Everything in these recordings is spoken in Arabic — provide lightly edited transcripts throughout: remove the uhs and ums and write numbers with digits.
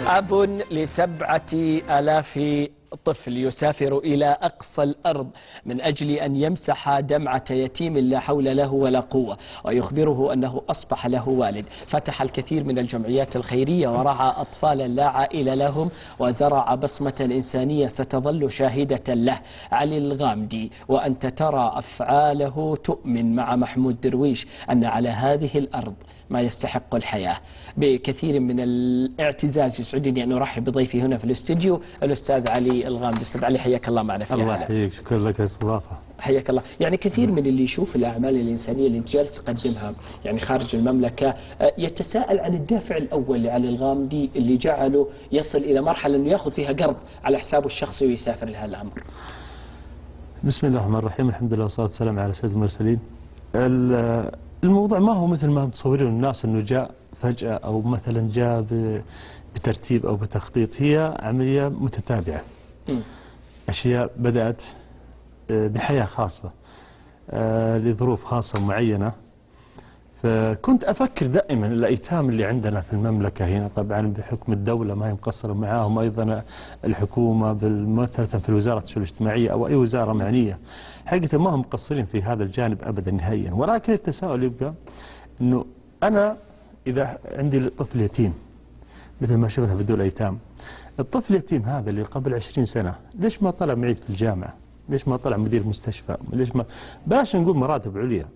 أب ل7,000 طفل يسافر إلى أقصى الأرض من أجل أن يمسح دمعة يتيم لا حول له ولا قوة، ويخبره أنه أصبح له والد. فتح الكثير من الجمعيات الخيرية ورعى أطفالا لا عائلة لهم، وزرع بصمة إنسانية ستظل شاهدة له. علي الغامدي. وأنت ترى أفعاله تؤمن مع محمود درويش أن على هذه الأرض ما يستحق الحياة. بكثير من الاعتزاز يسعدني أن أرحب بضيفي هنا في الاستديو الأستاذ علي الغامدي. أستاذ علي حياك الله معنا في الله يحييك، شكرا لك يا استضافة. حياك الله. يعني كثير من اللي يشوف الأعمال الإنسانية اللي أنت جالس تقدمها يعني خارج المملكة يتساءل عن الدافع الأول لعلي الغامدي اللي جعله يصل إلى مرحلة أنه يأخذ فيها قرض على حسابه الشخصي ويسافر لهذا الأمر. بسم الله الرحمن الرحيم، الحمد لله والصلاة والسلام على سيد المرسلين. الموضوع ما هو مثل ما متصورين الناس أنه جاء فجأة أو مثلا جاء بترتيب أو بتخطيط. هي عملية متتابعة. أشياء بدأت بحياة خاصة لظروف خاصة معينة. فكنت أفكر دائما الأيتام اللي عندنا في المملكة هنا، طبعا بحكم الدولة ما هي مقصرة معاهم، أيضا الحكومة مثلا في وزارة الشؤون الاجتماعية أو أي وزارة معنية، حقيقة ما هم مقصرين في هذا الجانب أبدا نهائيا. ولكن التساؤل يبقى أنه أنا إذا عندي طفل يتيم مثل ما شفنا في دول الأيتام، الطفل اليتيم هذا اللي قبل 20 سنة ليش ما طلع معيد في الجامعة؟ ليش ما طلع مدير مستشفى؟ ليش ما بلاش نقول مراتب عليا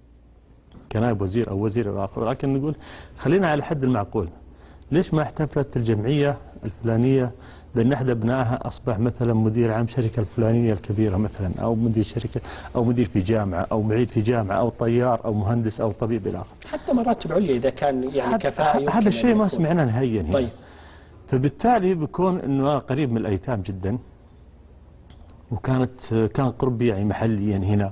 كنائب وزير أو وزير أو آخر، ولكن نقول خلينا على حد المعقول. ليش ما احتفلت الجمعية الفلانية بأن أحد أبنائها أصبح مثلا مدير عام شركة الفلانية الكبيرة مثلا، أو مدير شركة، أو مدير في جامعة، أو معيد في جامعة، أو طيار، أو مهندس، أو طبيب إلى آخره. حتى مراتب عليا إذا كان يعني كفاءة. هذا الشيء ما سمعناه نهائيا هنا. طيب. فبالتالي بكون أنه أنا قريب من الأيتام جدا، كان قربي يعني محليا هنا.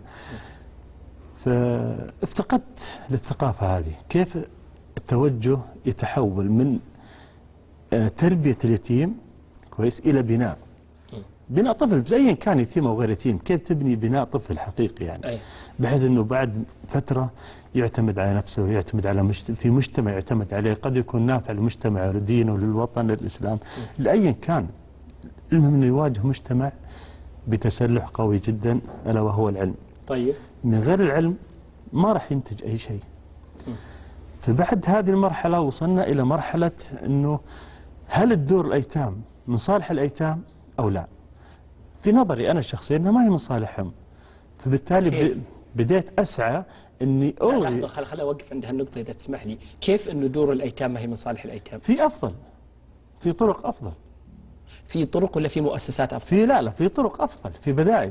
فافتقدت للثقافة هذه، كيف التوجه يتحول من تربية اليتيم كويس إلى بناء طفل، أيا كان يتيم أو غير يتيم. كيف تبني بناء طفل حقيقي يعني، بحيث أنه بعد فترة يعتمد على نفسه، يعتمد على في مجتمع يعتمد عليه، قد يكون نافع للمجتمع ولدينه وللوطن للإسلام لأيا كان. المهم أنه يواجه مجتمع بتسلح قوي جدا ألا وهو العلم. طيب. من غير العلم ما راح ينتج أي شيء. فبعد هذه المرحلة وصلنا إلى مرحلة أنه هل الدور الأيتام من صالح الأيتام أو لا؟ في نظري أنا الشخصي أنها ما هي من صالحهم. فبالتالي بديت أسعى أني ألغي. خل أوقف عند هالنقطة إذا تسمح لي. كيف أنه دور الأيتام ما هي من صالح الأيتام؟ في أفضل، في طرق أفضل. في طرق ولا في مؤسسات أفضل؟ لا في طرق أفضل، في بدائل.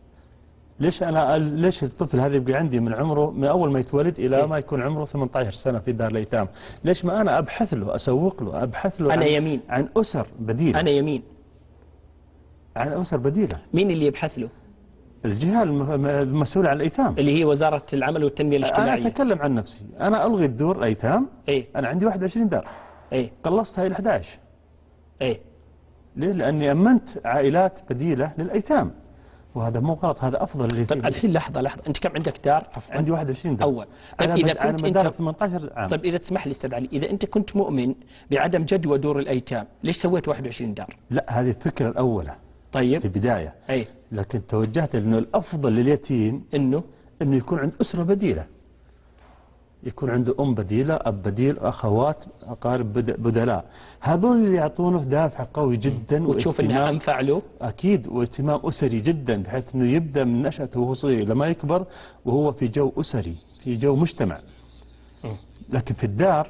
ليش الطفل هذا يبقى عندي من عمره، من أول ما يتولد إلى ما يكون عمره 18 سنة في دار الأيتام؟ ليش ما أنا أبحث له، أسوق له، أبحث له عن أسر بديلة. أنا يمين عن أسر بديلة. مين اللي يبحث له؟ الجهة المسؤولة عن الأيتام اللي هي وزارة العمل والتنمية الاجتماعية. أنا أتكلم عن نفسي، أنا ألغي الدور الأيتام. أنا عندي 21 دار. قلصتها إلى 11. ليه؟ لأني أمنت عائلات بديلة للأيتام، وهذا مو غلط، هذا أفضل لليتيم. طيب الحين لحظة، أنت كم عندك دار؟ عندي 21 دار. أول. طيب إذا كنت أنت 18 عام. طيب إذا تسمح لي أستاذ علي، إذا أنت كنت مؤمن بعدم جدوى دور الأيتام، ليش سويت 21 دار؟ لا، هذه الفكرة الأولى. طيب. في البداية. لكن توجهت لأنه الأفضل لليتيم إنه يكون عنده أسرة بديلة، يكون عنده أم بديلة، أب بديل، أخوات، أقارب بدلاء. هذول اللي يعطونه دافع قوي جدا. وتشوف أنها أنفع له؟ أكيد، واهتمام أسري جدا، بحيث أنه يبدأ من نشأته وهو صغير إلى ما يكبر وهو في جو أسري، في جو مجتمع. لكن في الدار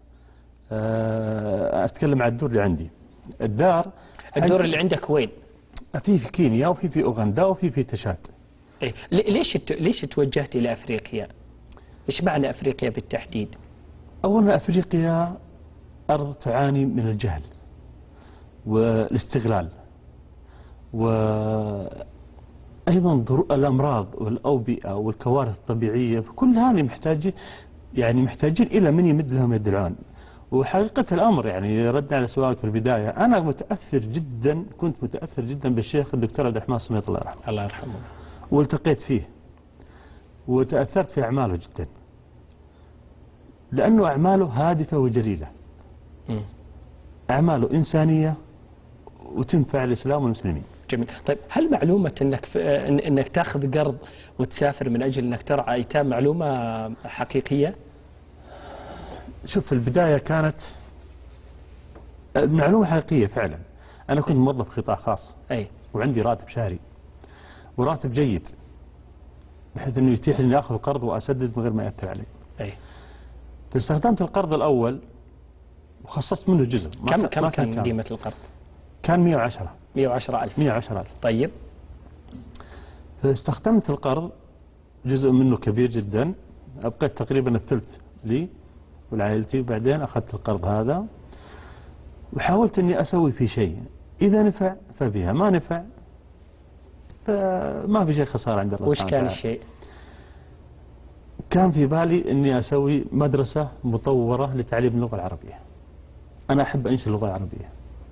أتكلم عن الدور اللي عندي. الدور اللي عندك وين؟ في كينيا، وفي أوغندا، وفي تشاد. ليش توجهت إلى أفريقيا؟ إيش معنى أفريقيا بالتحديد؟ أولا أفريقيا أرض تعاني من الجهل والاستغلال، وأيضا الأمراض والأوبئة والكوارث الطبيعية. كل هذه محتاجين إلى من يمد لهم يد العون. وحقيقة الأمر يعني رد على سؤالك في البداية، أنا كنت متأثر جدا بالشيخ الدكتور عبد الرحمن السميط الله يرحمه. الله يرحمه. والتقيت فيه وتأثرت في أعماله جدا، لأنه أعماله هادفة وجليلة. أعماله إنسانية وتنفع الإسلام والمسلمين. جميل. طيب هل معلومة انك تاخذ قرض وتسافر من اجل انك ترعى ايتام معلومة حقيقية؟ شوف، في البداية كانت معلومة حقيقية فعلا. أنا كنت موظف قطاع خاص اي، وعندي راتب شهري وراتب جيد بحيث أنه يتيح لي أني أخذ قرض وأسدد من غير ما يأثر علي. اي. فاستخدمت القرض الأول وخصصت منه جزء. كم كان قيمة القرض؟ كان 110. 110,000. 110,000. طيب. فاستخدمت القرض جزء منه كبير جدا، أبقيت تقريبا الثلث لي ولعائلتي، وبعدين أخذت القرض هذا وحاولت أني أسوي فيه شيء، إذا نفع فبها، ما نفع فما في شيء خسارة عند الله سبحانه وتعالى. وش كان الشيء؟ كان في بالي أني أسوي مدرسة مطورة لتعليم اللغة العربية. أنا أحب أنشر اللغة العربية،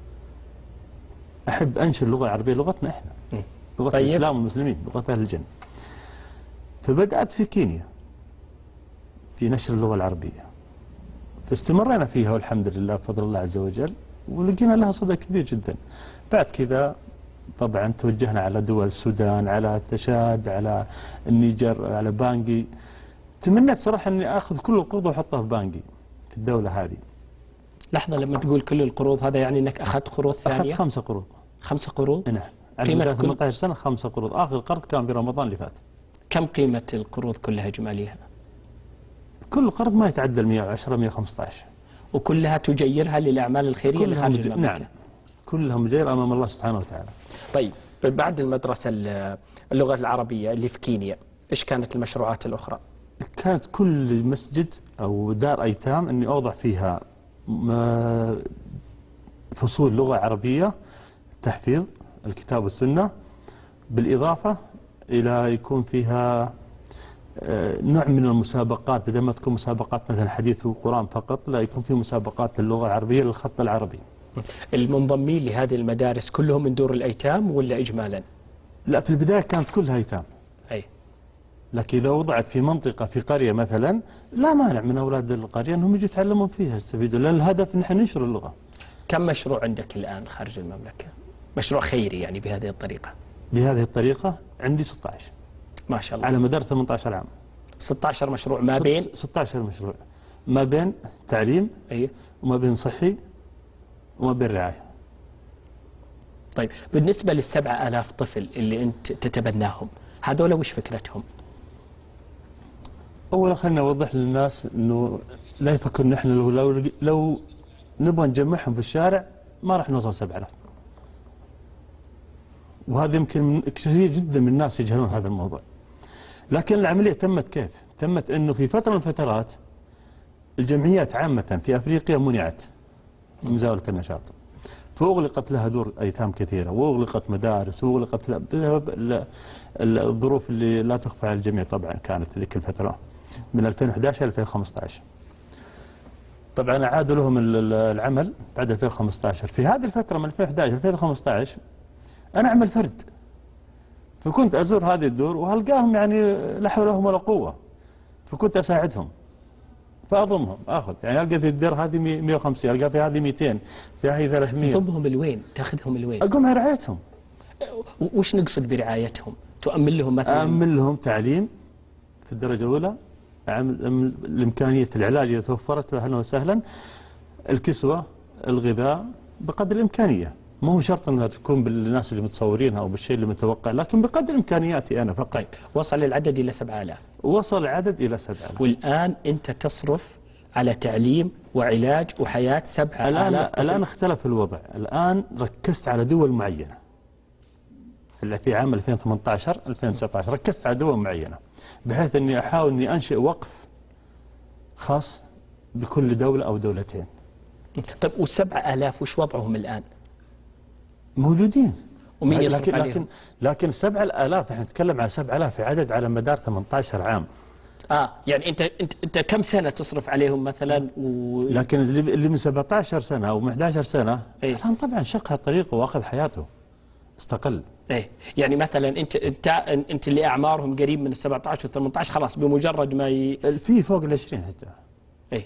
أحب أنشر اللغة العربية، لغتنا إحنا، لغة طيب. الإسلام والمسلمين، لغة أهل الجنة. فبدأت في كينيا في نشر اللغة العربية، فاستمرينا فيها والحمد لله بفضل الله عز وجل، ولقينا لها صدى كبير جدا. بعد كذا طبعا توجهنا على دول السودان، على تشاد، على النيجر، على بانجي. تمنيت صراحة أني أخذ كل القروض وأحطها في بانجي في الدولة هذه. لحظة، لما تقول كل القروض هذا يعني أنك أخذت قروض ثانية؟ أخذت 5 قروض. 5 قروض؟ نعم، على مدى 18 سنة 5 قروض. آخر قرض كان في رمضان اللي فات. كم قيمة القروض كلها إجماليها؟ كل قرض ما يتعدى 110 115. وكلها تجيرها للأعمال الخيرية اللي خارج المملكة؟ نعم، كلها مجيرة أمام الله سبحانه وتعالى. طيب، بعد المدرسة اللغة العربية اللي في كينيا، إيش كانت المشروعات الأخرى؟ كانت كل مسجد أو دار أيتام أني أوضع فيها فصول لغة عربية، تحفيظ الكتاب والسنة، بالإضافة إلى يكون فيها نوع من المسابقات، بدل ما تكون مسابقات مثلا حديث وقرآن فقط، لا، يكون في مسابقات اللغة العربية للخط العربي. المنضمين لهذه المدارس كلهم من دور الأيتام ولا إجمالا؟ لا، في البداية كانت كلها أيتام. أي. لكن إذا وضعت في منطقة في قرية مثلا، لا مانع من أولاد القرية أنهم يجوا يتعلمون فيها، يستفيدوا، لأن الهدف نحن ننشر اللغة. كم مشروع عندك الآن خارج المملكة؟ مشروع خيري يعني بهذه الطريقة؟ بهذه الطريقة عندي 16 ما شاء الله، على مدار 18 عام. 16 مشروع ما بين 16 مشروع، ما بين تعليم، أيه؟ وما بين صحي، وما بين رعاية. طيب، بالنسبة لل7,000 طفل اللي أنت تتبناهم، هذول وش فكرتهم؟ أولا خلينا نوضح للناس أنه لا يفكروا نحن لو نبغى نجمعهم في الشارع ما راح نوصل 7,000. وهذا يمكن كثير جدا من الناس يجهلون هذا الموضوع. لكن العملية تمت كيف؟ تمت أنه في فترة من الفترات الجمعيات عامة في أفريقيا منعت من مزاولة النشاط، فأغلقت لها دور أيتام كثيرة، وأغلقت مدارس، وأغلقت بسبب الظروف اللي لا تخفى على الجميع. طبعا كانت ذيك الفترة من 2011 إلى 2015. طبعا أعادوا لهم العمل بعد 2015. في هذه الفترة من 2011 إلى 2015 أنا أعمل فرد، فكنت أزور هذه الدور وهلقاهم يعني لا حول لهم ولا قوة، فكنت أساعدهم، فأضمهم، أخذ يعني ألقى في الدير هذه 150، ألقى في هذه 200، في هذه 300. تضمهم الوين؟ تاخذهم الوين؟ أقوم على رعايتهم. وش نقصد برعايتهم؟ تؤمن لهم مثلا؟ أأمن لهم تعليم في الدرجة الأولى، الإمكانية العلاج إذا توفرت أهلا وسهلا، الكسوة، الغذاء بقدر الإمكانية. ما هو شرط أنها تكون بالناس اللي متصورينها أو بالشيء اللي متوقع، لكن بقدر إمكانياتي أنا فقط. طيب، وصل العدد إلى 7,000. وصل العدد إلى 7,000. والآن أنت تصرف على تعليم وعلاج وحياة 7,000 طفل. الآن اختلف الوضع. الآن ركزت على دول معينة. في عام 2018 2019 ركزت على دول معينة، بحيث أني أحاول أني أنشئ وقف خاص بكل دولة أو دولتين. طيب، وال7,000 وش وضعهم الآن؟ موجودين. ومين يصرف عليهم؟ لكن 7,000 احنا نتكلم على 7,000 في عدد على مدار 18 عام. يعني انت كم سنة تصرف عليهم مثلا لكن اللي من 17 سنة او من 11 سنة إيه؟ الان طبعا شق الطريق واخذ حياته، استقل. ايه، يعني مثلا انت اللي اعمارهم قريب من ال 17 وال 18 خلاص بمجرد ما في فوق ال 20 حتى. ايه،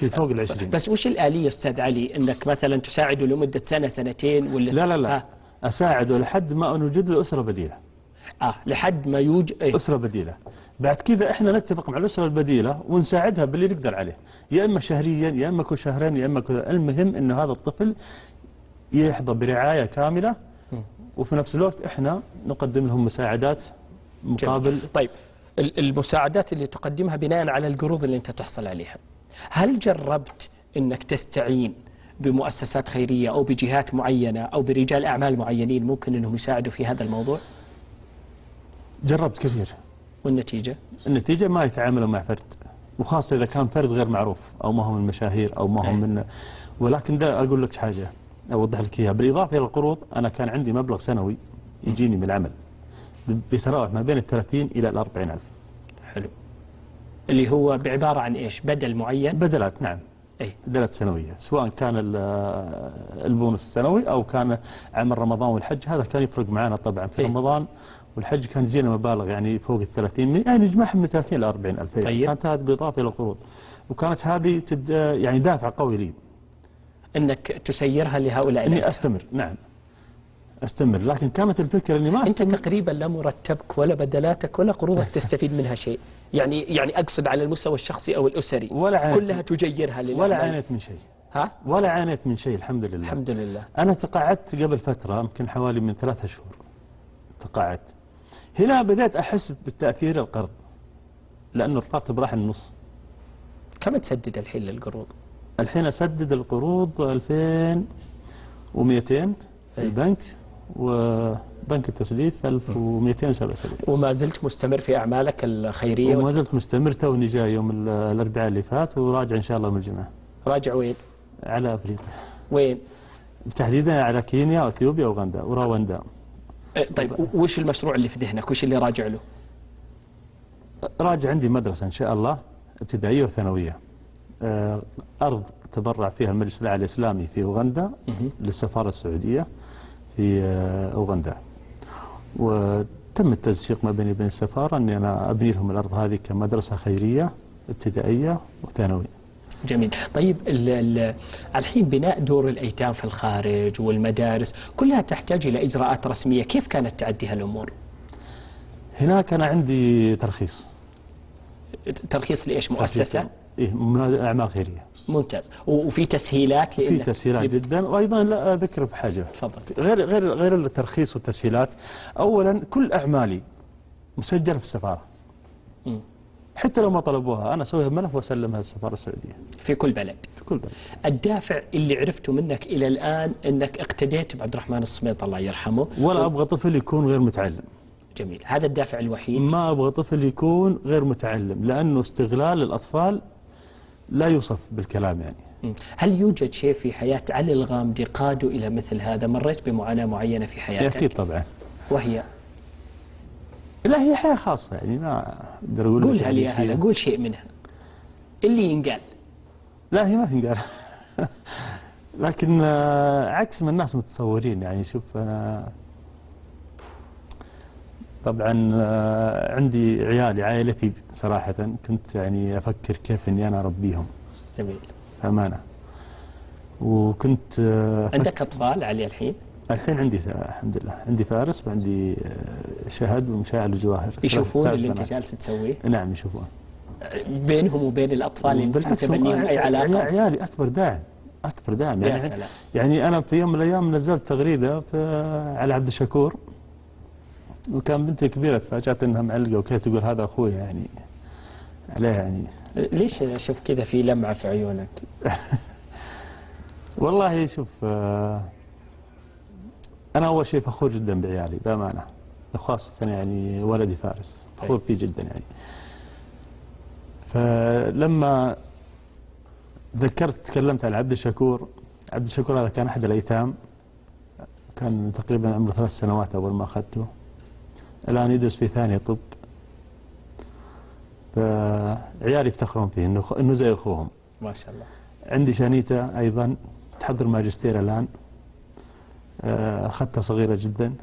في فوق ال20. بس وش الآلية أستاذ علي، أنك مثلا تساعده لمدة سنة سنتين ولا؟ لا لا لا، أساعده لحد ما نوجد له أسرة بديلة. لحد ما يوجد أسرة بديلة. بعد كذا إحنا نتفق مع الأسرة البديلة ونساعدها باللي نقدر عليه، يا إما شهريا يا إما كل شهرين يا إما كل، المهم إنه هذا الطفل يحظى برعاية كاملة، وفي نفس الوقت إحنا نقدم لهم مساعدات مقابل. جميل. طيب المساعدات اللي تقدمها بناء على القروض اللي أنت تحصل عليها، هل جربت أنك تستعين بمؤسسات خيرية أو بجهات معينة أو برجال أعمال معينين ممكن أنهم يساعدوا في هذا الموضوع؟ جربت كثير. والنتيجة؟ النتيجة ما يتعاملوا مع فرد، وخاصة إذا كان فرد غير معروف أو ما هو من مشاهير أو ما هو من. ولكن ده أقول لك حاجة أوضح لك إياها، بالإضافة إلى القروض أنا كان عندي مبلغ سنوي يجيني من العمل بيتراوح ما بين 30 إلى 40 ألف. حلو. اللي هو بعبارة عن إيش؟ بدل معين؟ بدلات، نعم. بدلات سنوية، سواء كان البونص السنوي أو كان عمل رمضان والحج. هذا كان يفرق معنا طبعا في رمضان والحج، كان يجينا مبالغ يعني فوق ال30، يعني نجمعها من 30 إلى 40 ألف. طيب. كانت هذه بالإضافة إلى القروض، وكانت هذه يعني دافع قوي لي أنك تسيرها لهؤلاء إني أستمر. نعم أستمر، لكن كانت الفكرة إني ما أنت تقريبا لا مرتبك ولا بدلاتك ولا قروضك تستفيد منها شيء، يعني أقصد على المستوى الشخصي أو الأسري كلها تجيرها لله. ولا عانيت من شيء. ولا عانيت من شيء، الحمد لله. الحمد لله. أنا تقاعدت قبل فترة يمكن حوالي من 3 شهور تقاعدت. هنا بدأت أحس بالتأثير القرض، لأنه الراتب راح النص. كم تسدد الحين للقروض؟ الحين أسدد القروض 2200 البنك، وبنك التسليف 1277. وما زلت مستمر في أعمالك الخيرية؟ وما زلت مستمر، توني جاي يوم الأربعاء اللي فات وراجع إن شاء الله من الجمعة. راجع وين؟ على أفريقيا. وين؟ تحديدا على كينيا وأثيوبيا وغندا وراوندا. طيب وش المشروع اللي في ذهنك؟ وش اللي راجع له؟ راجع عندي مدرسة إن شاء الله ابتدائية وثانوية، أرض تبرع فيها المجلس الأعلى الإسلامي في أوغندا للسفارة السعودية في أوغندا، وتم التنسيق ما بيني وبين السفارة أني أنا أبني لهم الأرض هذه كمدرسة خيرية ابتدائية وثانوية. جميل. طيب الحين بناء دور الأيتام في الخارج والمدارس كلها تحتاج إلى إجراءات رسمية، كيف كانت تعدي هالأمور؟ هناك أنا عندي ترخيص. ترخيص لإيش؟ مؤسسة؟ إيه، أعمال خيرية. ممتاز. وفي تسهيلات؟ في تسهيلات جدا. وأيضا لا أذكر بحاجة. تفضل. غير الترخيص والتسهيلات، أولا كل أعمالي مسجلة في السفارة. حتى لو ما طلبوها أنا أسويها بملف وأسلمها للسفارة السعودية. في كل بلد؟ في كل بلد. الدافع اللي عرفته منك إلى الآن أنك اقتديت بعبد الرحمن السميط الله يرحمه. ولا أبغى طفل يكون غير متعلم. جميل. هذا الدافع الوحيد. ما أبغى طفل يكون غير متعلم، لأنه استغلال الأطفال لا يوصف بالكلام يعني. هل يوجد شيء في حياة علي الغامدي قاده إلى مثل هذا؟ مريت بمعاناة معينة في حياتك؟ أكيد طبعا. وهي؟ لا، هي حياة خاصة يعني ما أقدر أقول. قولها لي هلا، قول شيء منها اللي ينقال. لا، هي ما تنقال. لكن عكس ما الناس متصورين. يعني شوف، أنا طبعا عندي عائلتي صراحة كنت يعني أفكر كيف أني أنا أربيهم. جميل. أمانة. وكنت عندك أطفال علي الحين؟ الحين عندي الحمد لله، عندي فارس وعندي شهد ومشاعل وجواهر. يشوفون اللي أنت جالس تسويه؟ نعم يشوفون. بينهم وبين الأطفال اللي أنت تتبنيهم أي علاقة؟ عيالي أكبر داعم، أكبر داعم. يا سلام. يعني أنا في يوم من الأيام نزلت تغريدة على عبد الشكور، وكان بنتي كبيرة تفاجأت أنها معلقة وكذا، تقول هذا أخوي يعني عليه يعني. ليش أشوف كذا في لمعة في عيونك؟ والله شوف، أنا أول شيء فخور جدا بعيالي بأمانة، خاصة يعني ولدي فارس فخور فيه جدا يعني. فلما تكلمت عن عبد الشكور هذا كان أحد الأيتام، كان تقريبا عمره 3 سنوات أول ما أخذته، الآن يدرس في ثاني طب. فعيالي يفتخرون فيه إنه زي أخوهم ما شاء الله. عندي شانيتا أيضا تحضر ماجستير الآن، أخذتها صغيرة جدا.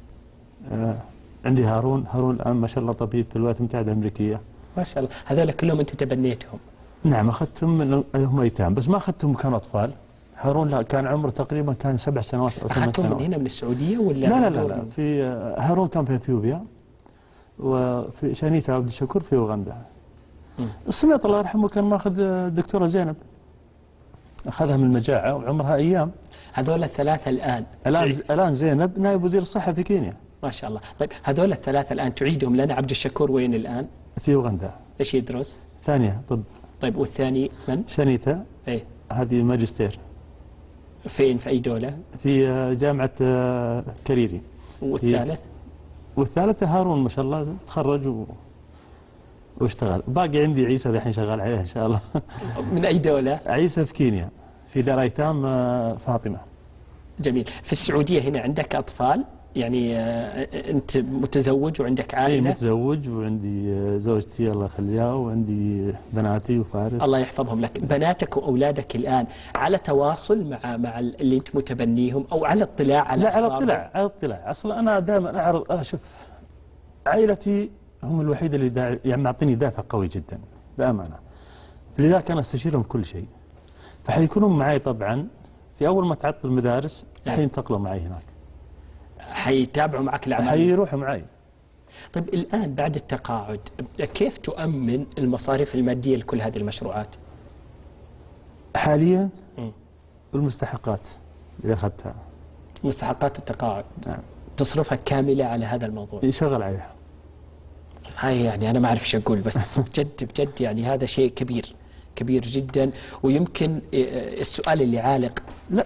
عندي هارون الآن ما شاء الله طبيب في الولايات المتحدة الأمريكية. ما شاء الله. هذول كلهم أنت تبنيتهم؟ نعم أخذتهم هم أيتام، بس ما أخذتهم كانوا أطفال. هارون لا، كان عمره تقريبا كان 7 سنوات أو 8 سنوات. أخذتهم من هنا من السعودية ولا؟ لا في هارون كان في أثيوبيا، وفي شانيتا عبد الشكور في أوغندا. السميط الله يرحمه كان ماخذ الدكتورة زينب، أخذها من المجاعة وعمرها أيام. هذول الثلاثة الآن زينب نائب وزير الصحة في كينيا. ما شاء الله. طيب هذول الثلاثة الآن تعيدهم لنا. عبد الشكور وين الآن؟ في أوغندا. إيش يدرس؟ ثانية طب. طيب والثاني من؟ شانيتا. إيه. هذه ماجستير. فين في أي دولة؟ في جامعة كريري. والثالث هارون ما شاء الله تخرج واشتغل. باقي عندي عيسى الحين شغال عليه إن شاء الله. من أي دولة؟ عيسى في كينيا في دار أيتام فاطمة. جميل. في السعودية هنا عندك أطفال؟ يعني أنت متزوج وعندك عائلة؟ متزوج وعندي زوجتي الله يخليها، وعندي بناتي وفارس. الله يحفظهم لك. بناتك وأولادك الآن على تواصل مع اللي أنت متبنيهم، أو على اطلاع على؟ لا، على اطلاع. أصلا أنا دائما أعرض أشوف عائلتي هم الوحيد اللي يعني معطيني دافع قوي جدا بأمانة، لذلك أنا استشيرهم كل شيء. فحيكونون معي طبعا في أول ما تعطل المدارس حينتقلوا معي هناك، حيتابعوا معك الأعمال، حيروحوا معي. طيب الآن بعد التقاعد كيف تؤمن المصاريف المادية لكل هذه المشروعات؟ حاليا المستحقات اللي أخذتها، مستحقات التقاعد. نعم. تصرفها كاملة على هذا الموضوع؟ يشغل عليها. هاي يعني أنا ما أعرف ايش أقول، بس بجد يعني هذا شيء كبير جدا. ويمكن السؤال اللي عالق لا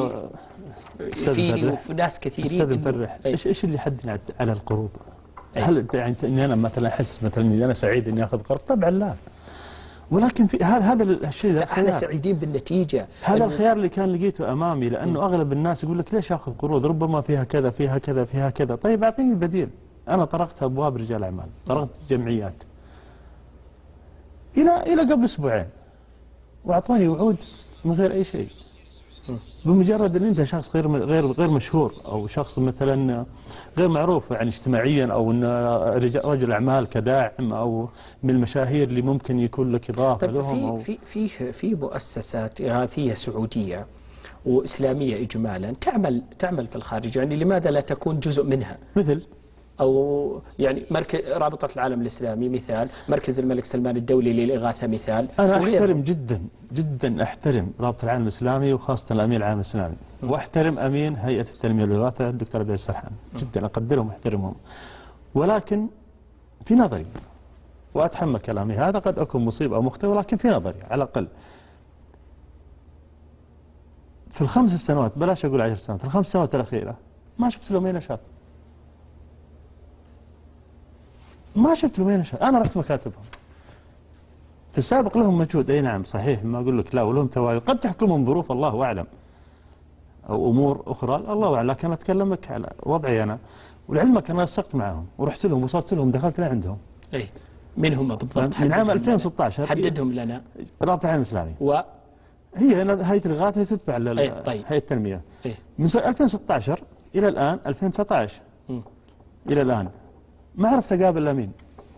فيني وفي ناس كثيرين. أستاذ مفرح، ايش اللي يحدني على القروض؟ هل يعني اني انا مثلا احس مثلا اني انا سعيد اني اخذ قرض؟ طبعا لا، ولكن في هذا الشيء احنا سعيدين بالنتيجه. هذا الخيار اللي كان لقيته امامي، لانه اغلب الناس يقول لك ليش اخذ قروض؟ ربما فيها كذا فيها كذا فيها كذا. طيب اعطيني البديل. انا طرقت ابواب رجال اعمال، طرقت جمعيات الى قبل اسبوعين، واعطوني وعود من غير اي شيء. بمجرد ان انت شخص غير مشهور، او شخص مثلا غير معروف يعني اجتماعيا، او ان رجل اعمال كداعم، او من المشاهير اللي ممكن يكون لك اضافه لهم. في مؤسسات إغاثية سعودية وإسلامية إجمالا تعمل في الخارج، يعني لماذا لا تكون جزء منها؟ مثل أو يعني رابطة العالم الإسلامي مثال، مركز الملك سلمان الدولي للإغاثة مثال. أنا أحترم جدا أحترم رابطة العالم الإسلامي، وخاصة الأمين العام الإسلامي، وأحترم أمين هيئة التنمية والإغاثة الدكتور عبد العزيز السرحان، جدا أقدرهم وأحترمهم. ولكن في نظري، وأتحمل كلامي هذا قد أكون مصيب أو مخطئ، ولكن في نظري على الأقل في ال5 سنوات، بلاش أقول 10 سنوات، في ال5 سنوات الأخيرة ما شفت لهم أي نشاط. ما شفت لهم أي نشاط. أنا رحت مكاتبهم في السابق، لهم مجهود، أي نعم صحيح، ما أقول لك لا، ولهم تواجد، قد تحكمهم ظروف الله أعلم أو أمور أخرى الله أعلم، لكن أتكلم لك على وضعي أنا. ولعلمك أنا نسقت معهم ورحت لهم وصلت لهم، دخلت لعندهم. إيه من هم بالضبط؟ من عام 2016 حددهم لنا. رابطة العالم الإسلامي، هي هيئة الإغاثة تتبع هيئة التنمية. من 2016 إلى الآن 2019 إلى الآن ما عرفت أقابل الأمين.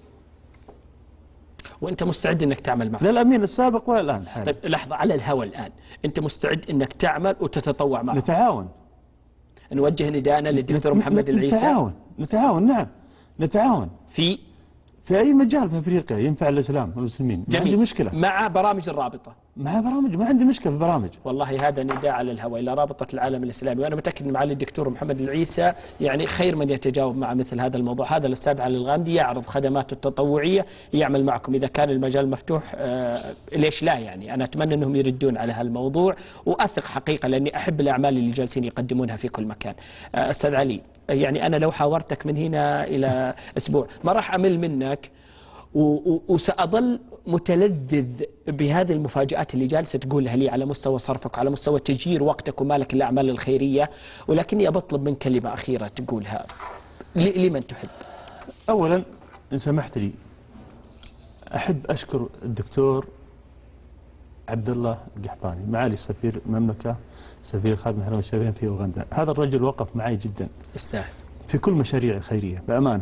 وأنت مستعد أنك تعمل معه؟ لا الأمين السابق ولا الآن حالي. طيب لحظة، على الهوى الآن أنت مستعد أنك تعمل وتتطوع معه؟ نتعاون. نوجه نداءنا للدكتور محمد العيسى. نتعاون نعم، نتعاون في أي مجال في أفريقيا ينفع الإسلام والمسلمين. ما عندي مشكلة مع برامج الرابطة. مع برامج، ما عندي مشكلة في البرامج. والله هذا نداء على الهواء إلى رابطة العالم الإسلامي، وأنا متأكد أن معالي الدكتور محمد العيسى يعني خير من يتجاوب مع مثل هذا الموضوع. هذا الأستاذ علي الغامدي يعرض خدماته التطوعية، يعمل معكم إذا كان المجال مفتوح. ليش لا؟ يعني أنا أتمنى أنهم يردون على هالموضوع، وأثق حقيقة لأني أحب الأعمال اللي جالسين يقدمونها في كل مكان. أستاذ علي، يعني أنا لو حاورتك من هنا إلى أسبوع ما راح أمل منك، وسأظل متلذذ بهذه المفاجآت اللي جالسة تقولها لي على مستوى صرفك وعلى مستوى تجير وقتك ومالك للأعمال الخيرية. ولكني أطلب من كلمة أخيرة تقولها لمن تحب. أولا إن سمحت لي أحب أشكر الدكتور عبد الله القحطاني، معالي سفير المملكة، سفير خادم الحرمين الشريفين في أوغندا. هذا الرجل وقف معي جدا، يستاهل، في كل مشاريع الخيرية بأمانة.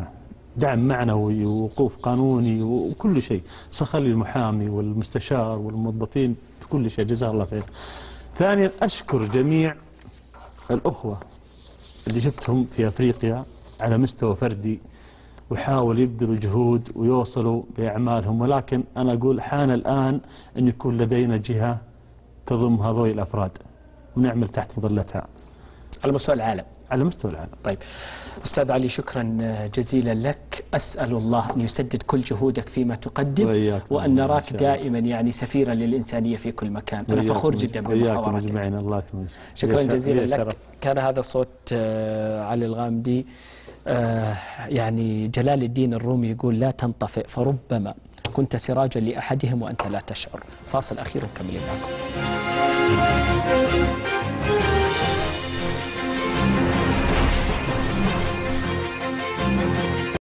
دعم معنوي ووقوف قانوني وكل شيء، سخر لي المحامي والمستشار والموظفين في كل شيء، جزاه الله خير. ثانيا أشكر جميع الأخوة اللي شفتهم في أفريقيا على مستوى فردي، وحاول يبذلوا جهود ويوصلوا بأعمالهم، ولكن أنا أقول حان الآن أن يكون لدينا جهة تضم هذول الأفراد ونعمل تحت مظلتها على مستوى العالم. على مستوى العالم. طيب أستاذ علي، شكرا جزيلا لك. أسأل الله أن يسدد كل جهودك فيما تقدم، وأن نراك دائما يعني سفيرا للإنسانية في كل مكان. أنا فخور جدا بمحاورتك. الله شكرا جزيلا لك. كان هذا صوت علي الغامدي. يعني جلال الدين الرومي يقول: لا تنطفئ فربما كنت سراجا لأحدهم وأنت لا تشعر. فاصل أخير وكملين معكم.